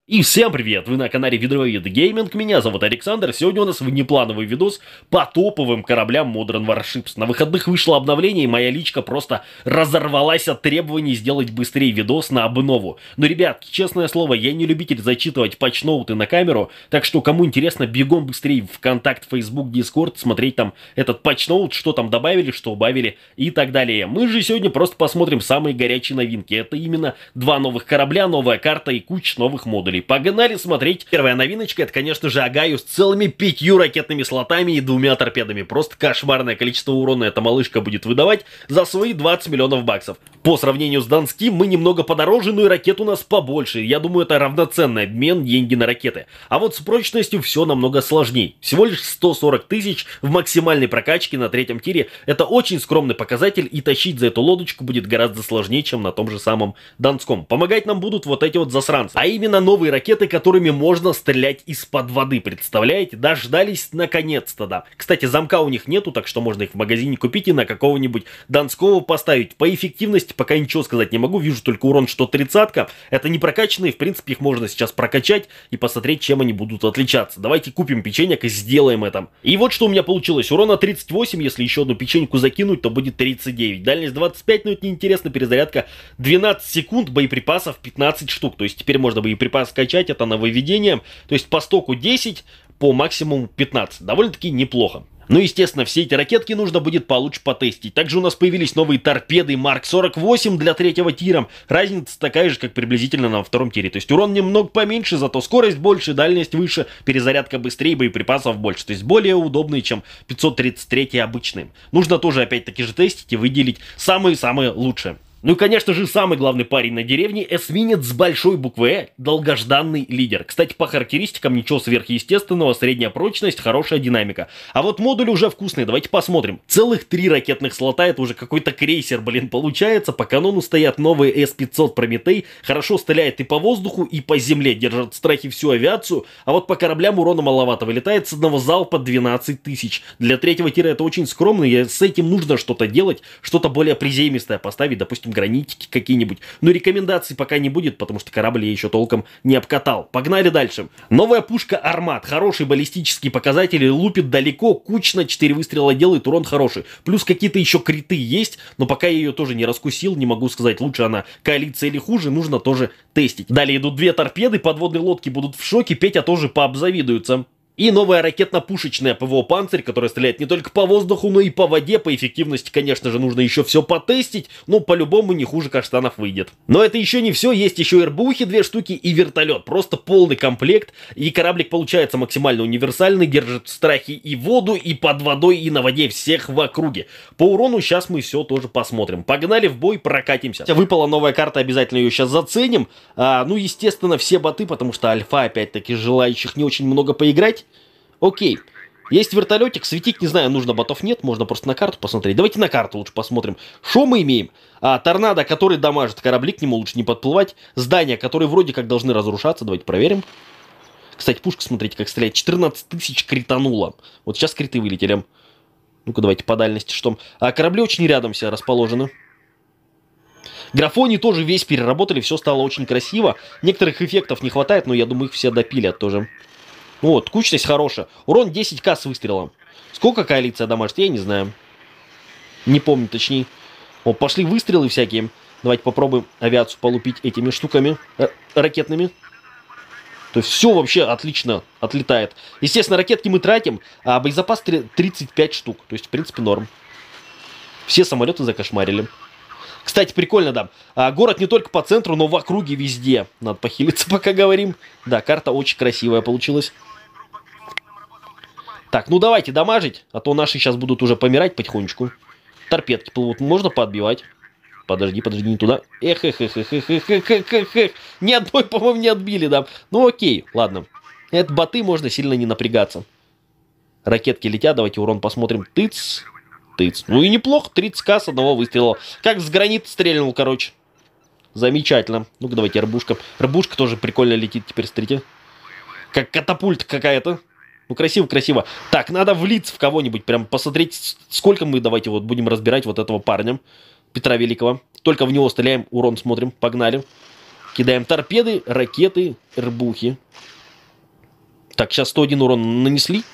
И всем привет! Вы на канале Ведроид Гейминг, меня зовут Александр. Сегодня у нас внеплановый видос по топовым кораблям Modern Warships. На выходных вышло обновление, и моя личка просто разорвалась от требований сделать быстрее видос на обнову. Но, ребят, честное слово, я не любитель зачитывать патчноуты на камеру, так что, кому интересно, бегом быстрее в ВКонтакт, Facebook, Discord, смотреть там этот патчноут, что там добавили, что убавили и так далее. Мы же сегодня просто посмотрим самые горячие новинки. Это именно два новых корабля, новая карта и куча новых модулей. Погнали смотреть. Первая новиночка, это, конечно же, Агаю с целыми 5 ракетными слотами и 2 торпедами. Просто кошмарное количество урона эта малышка будет выдавать за свои 20 миллионов баксов. По сравнению с Донским мы немного подороже, но и ракет у нас побольше. Я думаю, это равноценный обмен, деньги на ракеты. А вот с прочностью все намного сложнее. Всего лишь 140 тысяч в максимальной прокачке на третьем тире. Это очень скромный показатель, и тащить за эту лодочку будет гораздо сложнее, чем на том же самом Донском. Помогать нам будут вот эти вот засранцы. А именно новые ракеты, которыми можно стрелять из-под воды, представляете? Дождались наконец-то, да. Кстати, замка у них нету, так что можно их в магазине купить и на какого-нибудь Донского поставить. По эффективности пока ничего сказать не могу, вижу только урон, что 30-ка. Это не прокачанные, в принципе, их можно сейчас прокачать и посмотреть, чем они будут отличаться. Давайте купим печенек и сделаем это. И вот что у меня получилось. Урона 38, если еще одну печеньку закинуть, то будет 39. Дальность 25, но это неинтересно, перезарядка 12 секунд, боеприпасов 15 штук. То есть теперь можно боеприпас скачать, это нововведение. То есть по стоку 10, по максимуму 15. Довольно-таки неплохо. Ну, естественно, все эти ракетки нужно будет получше потестить. Также у нас появились новые торпеды Марк 48 для третьего тира. Разница такая же, как приблизительно на втором тире. То есть урон немного поменьше, зато скорость больше, дальность выше, перезарядка быстрее, боеприпасов больше. То есть более удобные, чем 533 обычные. Нужно тоже опять-таки же тестить и выделить самые-самые лучшие. Ну и, конечно же, самый главный парень на деревне — эсминец с большой буквы «Э», долгожданный лидер. Кстати, по характеристикам ничего сверхъестественного, средняя прочность, хорошая динамика. А вот модуль уже вкусный, давайте посмотрим. Целых 3 ракетных слота, это уже какой-то крейсер, блин, получается. По канону стоят новые С-500 Прометей, хорошо стреляет и по воздуху, и по земле, держат в страхе всю авиацию. А вот по кораблям урона маловато, вылетает с одного залпа 12 тысяч. Для третьего тира это очень скромно, и с этим нужно что-то делать, что-то более приземистое поставить, допустим, гранитики какие-нибудь. Но рекомендаций пока не будет, потому что корабль я еще толком не обкатал. Погнали дальше. Новая пушка Армат. Хорошие баллистические показатели, лупит далеко, кучно, 4 выстрела делает, урон хороший. Плюс какие-то еще криты есть, но пока я ее тоже не раскусил, не могу сказать, лучше она коалиция или хуже, нужно тоже тестить. Далее идут 2 торпеды, подводные лодки будут в шоке, Петя тоже пообзавидуются. И новая ракетно-пушечная ПВО «Панцирь», которая стреляет не только по воздуху, но и по воде. По эффективности, конечно же, нужно еще все потестить, но по-любому не хуже каштанов выйдет. Но это еще не все, есть еще РБУхи 2 штуки и вертолет. Просто полный комплект, и кораблик получается максимально универсальный, держит в страхе и воду, и под водой, и на воде, всех в округе. По урону сейчас мы все тоже посмотрим. Погнали в бой, прокатимся. Выпала новая карта, обязательно ее сейчас заценим. Ну, естественно, все боты, потому что альфа, опять-таки, желающих не очень много поиграть. Окей. Есть вертолетик, светить, не знаю, нужно, ботов нет, можно просто на карту посмотреть. Давайте на карту лучше посмотрим. Что мы имеем? Торнадо, который дамажит корабли, к нему лучше не подплывать. Здания, которые вроде как должны разрушаться, давайте проверим. Кстати, пушка, смотрите, как стреляет. 14 тысяч критануло. Вот сейчас криты вылетели. Ну-ка, давайте по дальности что. Корабли очень рядом все расположены. Графони тоже весь переработали, все стало очень красиво. Некоторых эффектов не хватает, но я думаю, их все допилят тоже. Вот, кучность хорошая. Урон 10к с выстрелом. Сколько коалиция дамажит, я не знаю. Не помню точнее. О, пошли выстрелы всякие. Давайте попробуем авиацию полупить этими штуками ракетными. То есть все вообще отлично отлетает. Естественно, ракетки мы тратим, а боезапас 35 штук. То есть, в принципе, норм. Все самолеты закошмарили. Кстати, прикольно, да. Город не только по центру, но в округе везде. Надо похилиться, пока говорим. Да, карта очень красивая получилась. Так, ну давайте дамажить, а то наши сейчас будут уже помирать потихонечку. Торпедки плывут, можно подбивать. Подожди, не туда. Эх. Ни одной, по-моему, не отбили, да. Ну окей, ладно. Это боты, можно сильно не напрягаться. Ракетки летят, давайте урон посмотрим. Тыц. Ну и неплохо, 30к с одного выстрела. Как с гранита стрельнул, короче. Замечательно. Ну-ка, давайте рыбушка. Рыбушка тоже прикольно летит теперь, смотрите. Как катапульта какая-то. Ну, красиво. Так, надо влиться в кого-нибудь, прям посмотреть, сколько мы, давайте вот будем разбирать вот этого парня, Петра Великого. Только в него стреляем, урон смотрим, погнали. Кидаем торпеды, ракеты, рбухи. Так, сейчас 101 урон нанесли.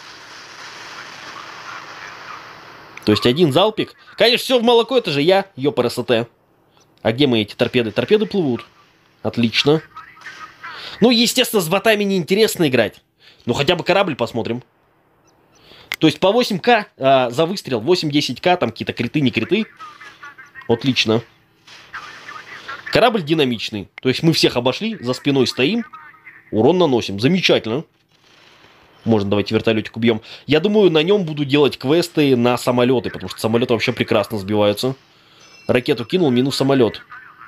То есть один залпик. Конечно, все в молоко, это же я, ёпрст. А где мои эти торпеды? Торпеды плывут. Отлично. Ну, естественно, с ботами неинтересно играть. Ну, хотя бы корабль посмотрим. То есть по 8к за выстрел, 8-10к, там какие-то криты, не криты. Отлично. Корабль динамичный. То есть мы всех обошли, за спиной стоим, урон наносим. Замечательно. Можно, давайте вертолетик убьем. Я думаю, на нем буду делать квесты на самолеты, потому что самолеты вообще прекрасно сбиваются. Ракету кинул, минус самолет.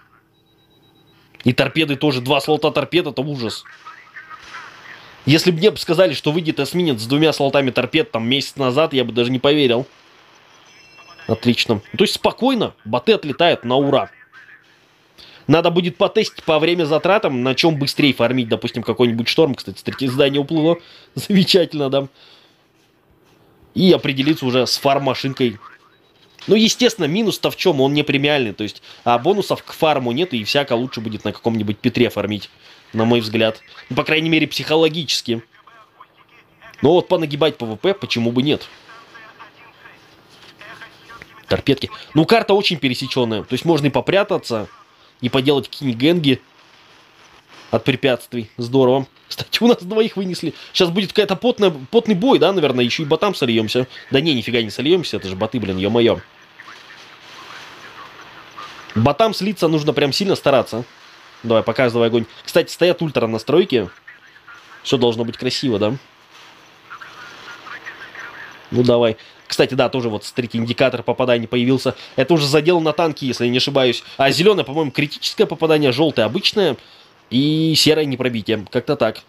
И торпеды тоже. 2 слота торпед, это ужас. Если бы мне сказали, что выйдет эсминец с 2 слотами торпед там месяц назад, я бы даже не поверил. Отлично. То есть спокойно, боты отлетают на ура. Надо будет потестить по время затратам, на чем быстрее фармить, допустим, какой-нибудь шторм. Кстати, смотрите, здание уплыло. Замечательно, да. И определиться уже с фарм-машинкой. Ну, естественно, минус-то в чем? Он не премиальный. То есть, бонусов к фарму нет, и всяко лучше будет на каком-нибудь Петре фармить, на мой взгляд. Ну, по крайней мере, психологически. Но вот понагибать ПВП, почему бы нет? Торпедки. Ну, карта очень пересеченная. То есть, можно и попрятаться, и поделать какие-нибудь генги от препятствий. Здорово. Кстати, у нас 2 вынесли. Сейчас будет какая-то потный бой, да, наверное. Еще и ботам сольемся. Да не, нифига не сольемся. Это же боты, блин, ё-моё. Ботам слиться нужно прям сильно стараться. Давай, показывай огонь. Кстати, стоят ультра настройки. Все должно быть красиво, да? Ну, давай. Кстати, да, тоже вот, смотрите, индикатор попадания появился. Это уже задел на танки, если я не ошибаюсь. А зеленое, по-моему, критическое попадание, желтое обычное. И серое непробитие. Как-то так.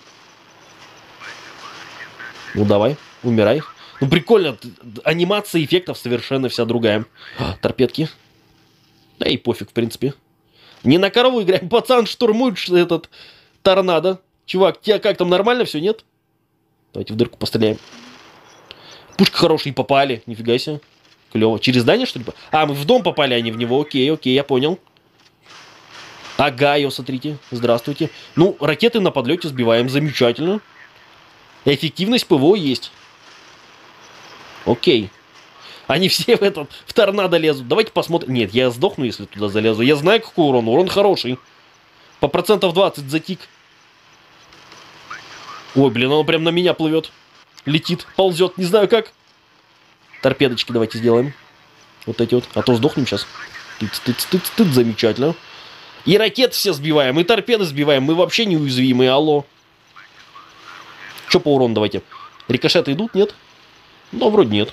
Ну, давай, умирай. Ну, прикольно. Анимация эффектов совершенно вся другая. Торпедки. Да и пофиг, в принципе. Не на корову играем. Пацан штурмует этот торнадо. Чувак, тебя как там, нормально все, нет? Давайте в дырку постреляем. Пушка хорошая, и попали. Нифига себе. Клево. Через здание, что ли? А, мы в дом попали, а не в него. Окей, окей, я понял. Агайо, смотрите. Здравствуйте. Ну, ракеты на подлете сбиваем. Замечательно. Эффективность ПВО есть. Окей. Они все в торнадо лезут. Давайте посмотрим. Нет, я сдохну, если туда залезу. Я знаю, какой урон. Урон хороший. По процентов 20 затик. Ой, блин, он прям на меня плывет. Летит, ползет, не знаю как. Торпедочки давайте сделаем. Вот эти вот. А то сдохнем сейчас. Тыц, замечательно. И ракеты все сбиваем, и торпеды сбиваем. Мы вообще неуязвимые, алло. Че по урону давайте? Рикошеты идут, нет? Ну, вроде нет.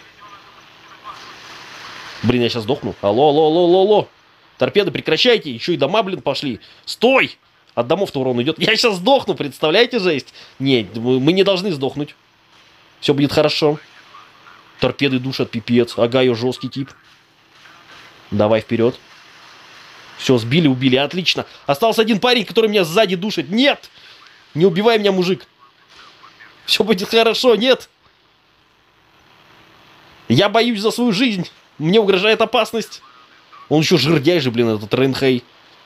Блин, я сейчас сдохну. Алло, алло, алло, алло, алло. Торпеды, прекращайте. Еще и дома, блин, пошли. Стой! От домов-то урон идет. Я сейчас сдохну, представляете, жесть? Нет, мы не должны сдохнуть. Все будет хорошо. Торпеды душат, пипец. Агайо жесткий тип. Давай вперед. Все, сбили, убили. Отлично. Остался один парень, который меня сзади душит. Нет! Не убивай меня, мужик. Все будет хорошо, нет? Я боюсь за свою жизнь. Мне угрожает опасность. Он еще жердяй же, блин, этот Рейнхей.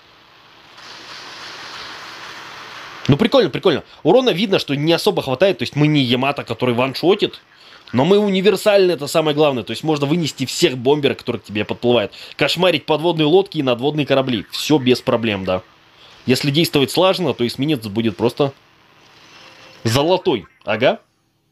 Ну, прикольно, прикольно. Урона видно, что не особо хватает. То есть мы не Ямато, который ваншотит. Но мы универсальны, это самое главное. То есть можно вынести всех бомберов, которые к тебе подплывают. Кошмарить подводные лодки и надводные корабли. Все без проблем, да. Если действовать слаженно, то эсминец будет просто золотой. Ага.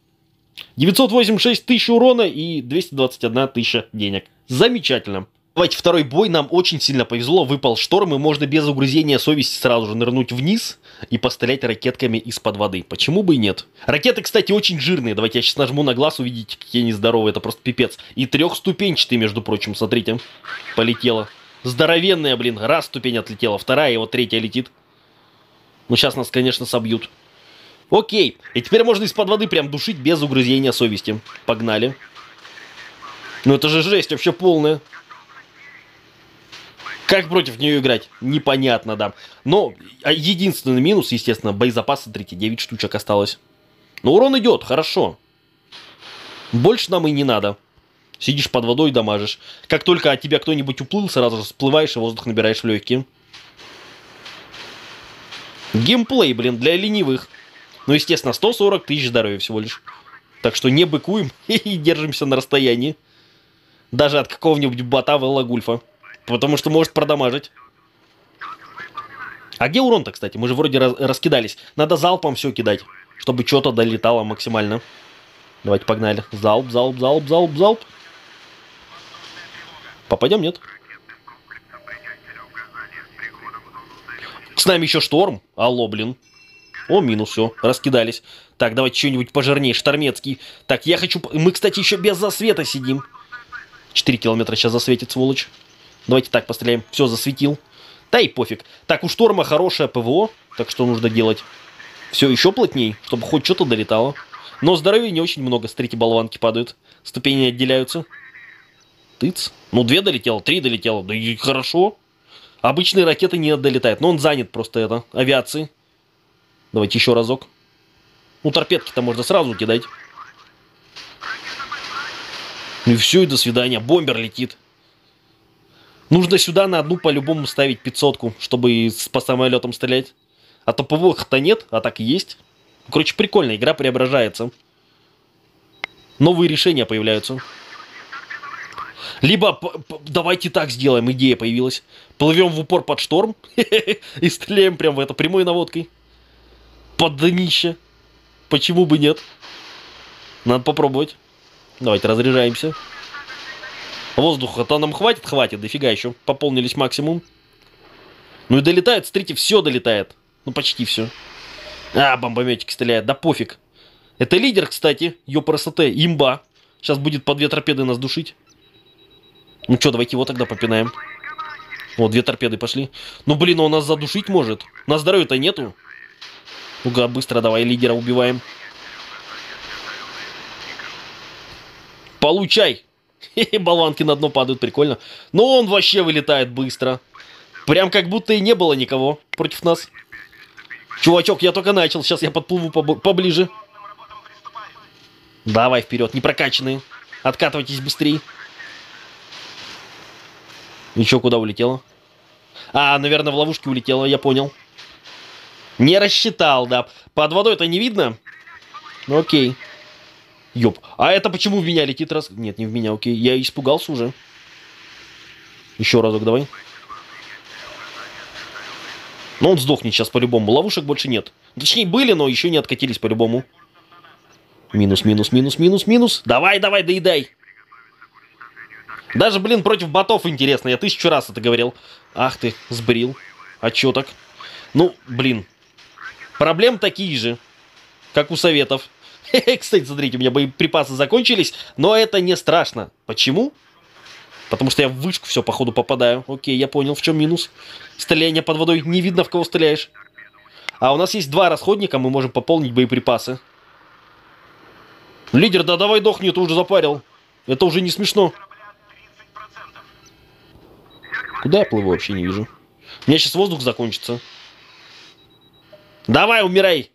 986 тысяч урона и 221 тысяча денег. Замечательно. Давайте второй бой. Нам очень сильно повезло. Выпал шторм, и можно без угрызения совести сразу же нырнуть вниз и пострелять ракетками из-под воды. Почему бы и нет? Ракеты, кстати, очень жирные. Давайте я сейчас нажму на глаз, увидите, какие они здоровые. Это просто пипец. И трехступенчатые, между прочим. Смотрите. Полетела. Здоровенная, блин. Раз ступень отлетела, вторая, и вот третья летит. Ну, сейчас нас, конечно, собьют. Окей. И теперь можно из-под воды прям душить без угрызения совести. Погнали. Ну, это же жесть вообще полная. Как против нее играть? Непонятно, да. Но единственный минус, естественно, боезапас, смотрите, 9 штучек осталось. Но урон идет, хорошо. Больше нам и не надо. Сидишь под водой и дамажишь. Как только от тебя кто-нибудь уплыл, сразу же всплываешь и воздух набираешь в легкие. Геймплей, блин, для ленивых. Ну, естественно, 140 тысяч здоровья всего лишь. Так что не быкуем и держимся на расстоянии. Даже от какого-нибудь бота Велла Гульфа. Потому что может продамажить. А где урон-то, кстати? Мы же вроде раскидались. Надо залпом все кидать, чтобы что-то долетало максимально. Давайте погнали. Залп, залп, залп, залп, залп. Попадем, нет? С нами еще шторм. Алло, блин. О, минус, все, раскидались. Так, давайте что-нибудь пожирнее, штормецкий. Так, я хочу... Мы, кстати, еще без засвета сидим. 4 километра сейчас засветит, сволочь. Давайте так постреляем. Все, засветил. Да и пофиг. Так, у шторма хорошее ПВО. Так что нужно делать? Все еще плотней, чтобы хоть что-то долетало. Но здоровья не очень много. Смотрите, болванки падают. Ступени отделяются. Тыц. Ну, 2 долетело, 3 долетело. Да и хорошо. Обычные ракеты не долетают. Но он занят просто это, авиацией. Давайте еще разок. Ну, торпедки-то можно сразу кидать. Ну и все, и до свидания. Бомбер летит. Нужно сюда на одну по-любому ставить 500-ку, чтобы по самолетам стрелять. А то ПВО-то нет, а так и есть. Короче, прикольно, игра преображается. Новые решения появляются. Либо давайте так сделаем, идея появилась. Плывем в упор под шторм и стреляем прям в это прямой наводкой. Под днище. Почему бы нет? Надо попробовать. Давайте разряжаемся. Воздуха-то нам хватит? Хватит, дофига еще. Пополнились максимум. Ну и долетает, смотрите, все долетает. Ну почти все. А, бомбометики стреляют, да пофиг. Это лидер, кстати, ЕПРСТ, имба. Сейчас будет по 2 торпеды нас душить. Ну что, давайте его тогда попинаем. Вот, 2 торпеды пошли. Ну блин, он нас задушить может. На здоровья-то нету. Ну-ка, быстро давай лидера убиваем. Получай. Болванки на дно падают, прикольно. Но он вообще вылетает быстро. Прям как будто и не было никого против нас. Чувачок, я только начал. Сейчас я подплыву поближе. Давай вперед, непрокачанные. Откатывайтесь быстрее. Еще куда улетело? А, наверное, в ловушке улетело, я понял. Не рассчитал, да. Под водой это не видно? Ну окей. Ёп. А это почему в меня летит раз? Нет, не в меня, окей. Я испугался уже. Еще разок давай. Но он сдохнет сейчас по-любому. Ловушек больше нет. Точнее, были, но еще не откатились по-любому. Минус, минус, минус, минус, минус. Давай, давай, доедай. Даже, блин, против ботов интересно. Я 1000 раз это говорил. Ах ты, сбрил. А чё так? Ну, блин. Проблем такие же, как у советов. Кстати, смотрите, у меня боеприпасы закончились, но это не страшно. Почему? Потому что я в вышку все, походу, попадаю. Окей, я понял, в чем минус. Стреляния под водой, не видно, в кого стреляешь. А у нас есть 2 расходника, мы можем пополнить боеприпасы. Лидер, да давай дохни, ты уже запарил. Это уже не смешно. Куда я плыву, вообще не вижу. У меня сейчас воздух закончится. Давай, умирай.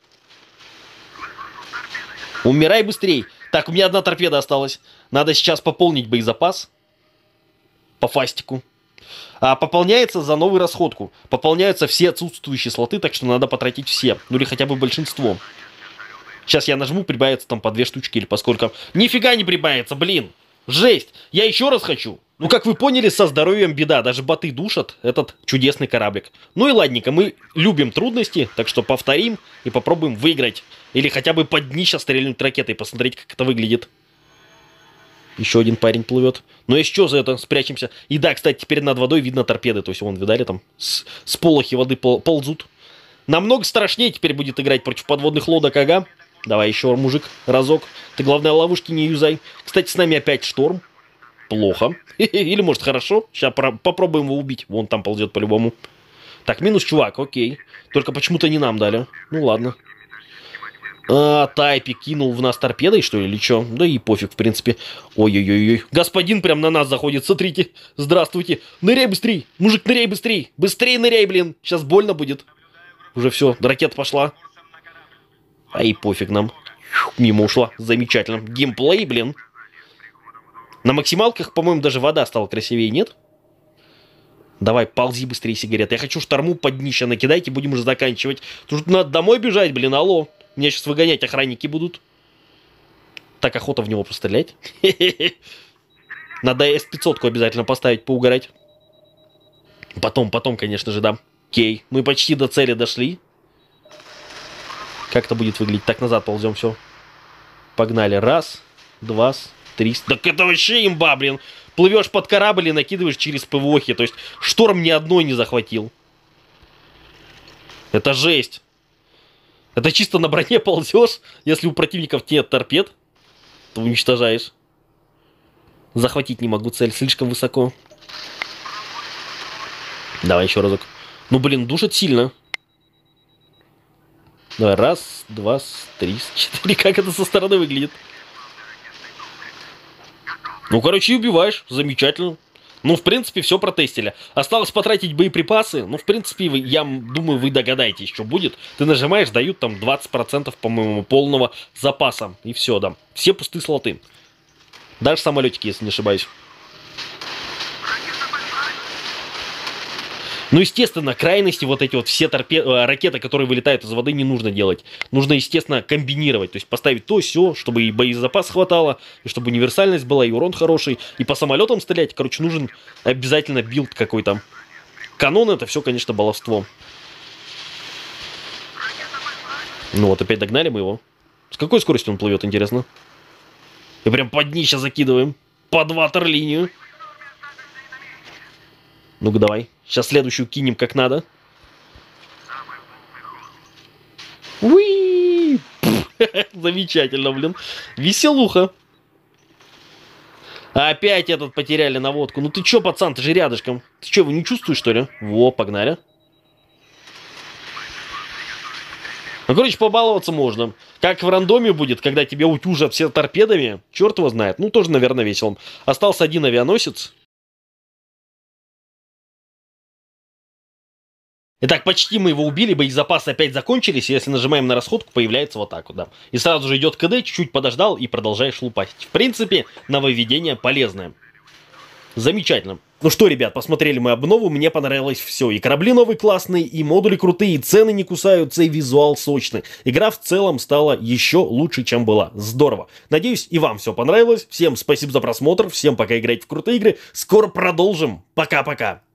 Умирай быстрей. Так, у меня 1 торпеда осталась. Надо сейчас пополнить боезапас. По фастику. А пополняется за новую расходку. Пополняются все отсутствующие слоты, так что надо потратить все. Ну или хотя бы большинство. Сейчас я нажму, прибавится там по 2 штучки или поскольку. Нифига не прибавится, блин. Жесть. Я еще раз хочу. Ну, как вы поняли, со здоровьем беда. Даже боты душат этот чудесный кораблик. Ну и ладненько, мы любим трудности, так что повторим и попробуем выиграть. Или хотя бы под днище стрельнуть ракетой, посмотреть, как это выглядит. Еще один парень плывет. Но если что, за это спрячемся. И да, кстати, теперь над водой видно торпеды. То есть, вон, видали, там с полохи воды ползут. Намного страшнее теперь будет играть против подводных лодок, ага. Давай еще, мужик, разок. Ты, главное, ловушки не юзай. Кстати, с нами опять шторм. Плохо. Или, может, хорошо. Сейчас попробуем его убить. Вон там ползет по-любому. Так, минус чувак, окей. Только почему-то не нам дали. Ну, ладно. Тайпи кинул в нас торпедой, что ли, или что? Да и пофиг, в принципе. Ой-ой-ой. Господин прям на нас заходит, смотрите. Здравствуйте. Ныряй быстрей. Мужик, ныряй быстрей. Быстрее ныряй, блин. Сейчас больно будет. Уже все, ракета пошла. А и пофиг нам. Мимо ушла. Замечательно. Геймплей, блин. На максималках, по-моему, даже вода стала красивее, нет? Давай, ползи быстрее, сигарет. Я хочу шторму под днище накидайте, будем уже заканчивать. Тут надо домой бежать, блин, алло. Меня сейчас выгонять охранники будут. Так, охота в него пострелять. Надо С-500 обязательно поставить, поугарать. Потом, конечно же, да. Окей, мы почти до цели дошли. Как это будет выглядеть? Так, назад ползем, все. Погнали. Раз, два, три. Так это вообще имба, блин. Плывешь под корабль и накидываешь через ПВОхи. То есть шторм ни одной не захватил. Это жесть. Это чисто на броне ползешь. Если у противников нет торпед, то уничтожаешь. Захватить не могу цель, слишком высоко. Давай еще разок. Ну, блин, душит сильно. Давай, раз, два, три, четыре. Как это со стороны выглядит? Ну, короче, и убиваешь. Замечательно. Ну, в принципе, все протестили. Осталось потратить боеприпасы. Ну, в принципе, я думаю, вы догадаетесь, что будет. Ты нажимаешь, дают там 20%, по-моему, полного запаса. И все, да. Все пустые слоты. Даже самолетики, если не ошибаюсь. Ну, естественно, крайности, вот эти вот все ракеты, которые вылетают из воды, не нужно делать. Нужно, естественно, комбинировать. То есть поставить то, все, чтобы и боезапас хватало, и чтобы универсальность была, и урон хороший. И по самолетам стрелять, короче, нужен обязательно билд какой-то. Канон это все, конечно, баловство. Ну вот, опять догнали мы его. С какой скоростью он плывет, интересно? И прям под днище закидываем. Под ватерлинию. Ну-ка, давай. Сейчас следующую кинем как надо. Уи! Замечательно, блин. Веселуха. Опять этот потеряли наводку. Ну ты чё, пацан, ты же рядышком. Ты чё, его не чувствуешь, что ли? Во, погнали. Ну, короче, побаловаться можно. Как в рандоме будет, когда тебя утюжат все торпедами. Черт его знает. Ну, тоже, наверное, весело. Остался один авианосец. Итак, почти мы его убили, боезапасы опять закончились, и если нажимаем на расходку, появляется вот так вот, да. И сразу же идет КД, чуть-чуть подождал и продолжаешь лупасить. В принципе, нововведение полезное. Замечательно. Ну что, ребят, посмотрели мы обнову, мне понравилось все. И корабли новые классные, и модули крутые, и цены не кусаются, и визуал сочный. Игра в целом стала еще лучше, чем была. Здорово. Надеюсь, и вам все понравилось. Всем спасибо за просмотр, всем пока, играйте в крутые игры. Скоро продолжим. Пока-пока.